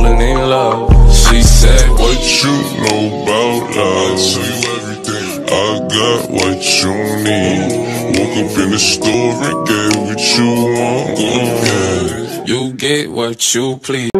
falling in love. She said, what you know about love? I'll tell you everything. I got what you need. Woke up in the store and get what you want. you get what you please.